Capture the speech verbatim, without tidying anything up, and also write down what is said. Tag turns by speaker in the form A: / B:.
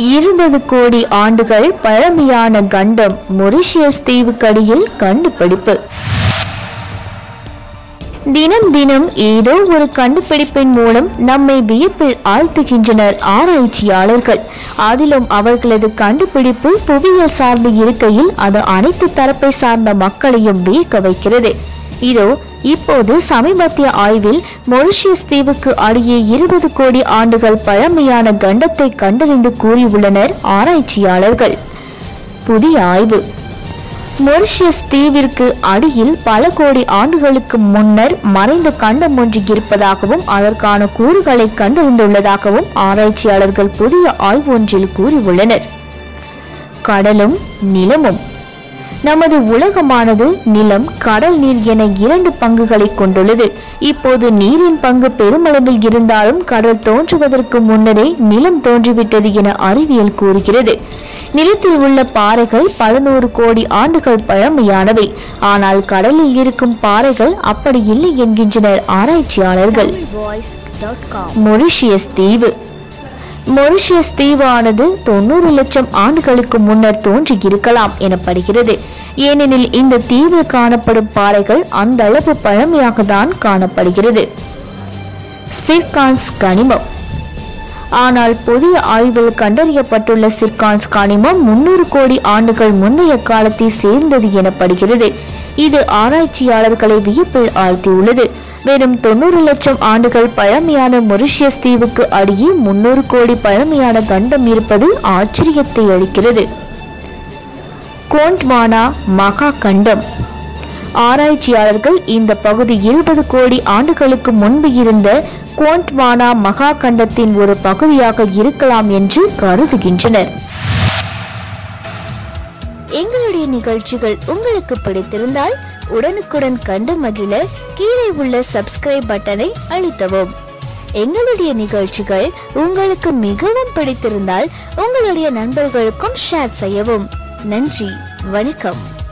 A: இருபது கோடி ஆண்டுகள் பழமையான கண்டம் மொரிஷியஸ் தீவுக்கடியில் கண்டுபிடிப்பு. தினம் தினம் ஏதோ ஒரு கண்டுபிடிப்பின் மூலம் நம்மை வியப்பில் ஆழ்த்துகின்றனர் ஆராய்ச்சியாளர்கள். அதிலும் அவர்களது கண்டுபிடிப்பு புவியியல் சார்ந்து இருக்கையில் அது அனைத்து தரப்பை சார்ந்த மக்களையும் வியக்க வைக்கிறது. இதோ இப்போது சமீபத்திய ஆய்வில் மொரிஷியஸ் தீவுக்கு அடியே இருபது கோடி ஆண்டுகள் பழமையான கண்டத்தை கண்டறிந்து கூறியுள்ளனர் ஆராய்ச்சியாளர்கள். புதிய ஆய்வு. மொரிஷியஸ் தீவிற்கு அடியில் பல கோடி ஆண்டுகளுக்கு முன்னர் மறைந்த கண்டம் ஒன்று இருப்பதாகவும் அதற்கான கூறுகளை கண்டறிந்துள்ளதாகவும் ஆராய்ச்சியாளர்கள் புதிய ஆய்வு ஒன்றில் கூறியுள்ளனர். கடலும் நிலமும். நமது உலகமானது நிலம், கடல் நீர் என இரண்டு பங்குகளை கொண்டுள்ளது. இப்போது நீரின் பங்கு பெருமளவில் இருந்தாலும் கடல் தோன்றுவதற்கு முன்னரே நிலம் தோன்றிவிட்டது என அறிவியல் கூறுகிறது. நிலத்தில் உள்ள பாறைகள் பல நூறு கோடி ஆண்டுகள் பழமையானவை. ஆனால் கடலில் இருக்கும் பாறைகள் அப்படி இல்லை என்கின்றனர் ஆராய்ச்சியாளர்கள். மொரிஷியஸ் தீவு. மொரிஷியஸ் தீவானது தொண்ணூறு லட்சம் ஆண்டுகளுக்கு முன்னர் தோன்றி இருக்கலாம் எனப்படுகிறது. ஏனெனில் இந்த தீவில் காணப்படும் பாறைகள் அந்த அளவு பழமையாக தான் காணப்படுகிறது. சிர்கான்ஸ் கனிமம். ஆனால் புதிய ஆய்வில் கண்டறியப்பட்டுள்ள சிர்கான்ஸ் கனிமம் முன்னூறு கோடி ஆண்டுகள் முந்தைய காலத்தை சேர்ந்தது எனப்படுகிறது. இது ஆராய்ச்சியாளர்களை வியப்பில் ஆழ்த்தியுள்ளது. வெறும் தொண்ணூறு லட்சம் ஆண்டுகள் பழமையான மொரிஷியஸ் தீவுக்கு அடியே முன்னூறு கோடி பழமையான கண்டம் இருப்பது ஆச்சரியத்தை அளிக்கிறது. கோண்ட்வானா மகா கண்டம். ஆராய்ச்சியாளர்கள் இந்த பகுதி இருபது கோடி ஆண்டுகளுக்கு முன்பு இருந்த கோண்ட்வானா மகா கண்டத்தின் ஒரு பகுதியாக இருக்கலாம் என்று கருதுகின்றனர். எங்களுடைய நிகழ்ச்சிகள் உங்களுக்கு பிடித்திருந்தால் உடனுக்குடன் கண்டு மகிழ கீழே உள்ள சப்ஸ்கிரைப் பட்டனை அழுத்தவும். எங்களுடைய நிகழ்ச்சிகள் உங்களுக்கு மிகவும் பிடித்திருந்தால் உங்களுடைய நண்பர்களுக்கும் ஷேர் செய்யவும். நன்றி, வணக்கம்.